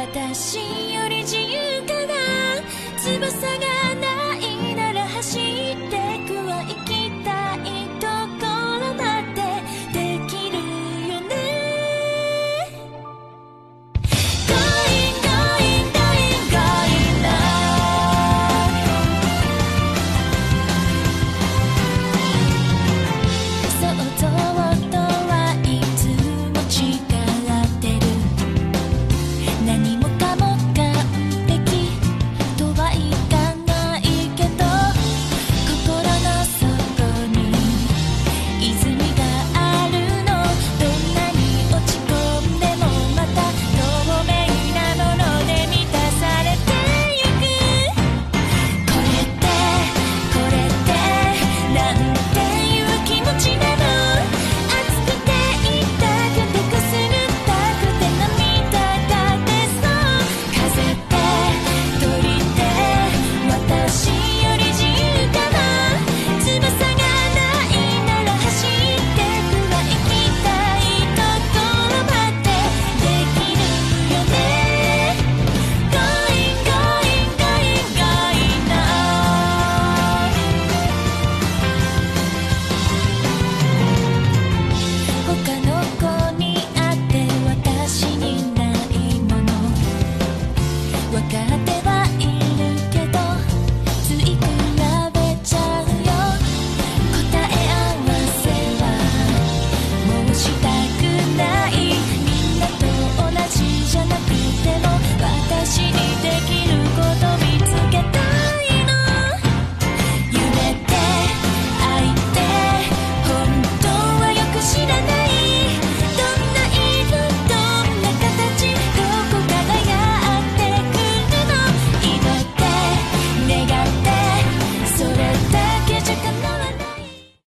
私より自由かな。翼がないなら走ってくは行きたいところだってできるよね。 Going going going going on。 想像とはいつも違ってる。何もかも完璧とはいかないけど、心の底に泉があるの。どんなに落ち込んでもまた透明なもので満たされてゆく。これってこれってなんていう気持ちなの。熱くて痛くてくすぐったくて涙が出そう。風って鳥って私より自由かな。翼がないなら走ってくは行きたいところまでできるよね。 Going going going going on。 他の子にあって私にないもの分かっ